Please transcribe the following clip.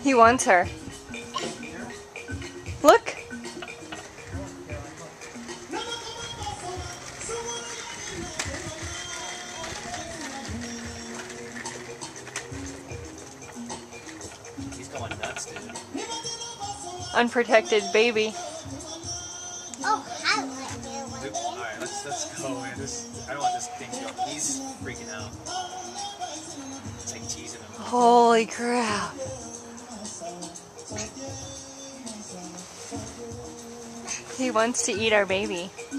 He wants her. Look. He's going nuts, dude. Unprotected baby. Oh, I like you. Alright, let's go, man. I don't want this thing to go. He's freaking out. It's like teasing him. Holy crap. He wants to eat our baby.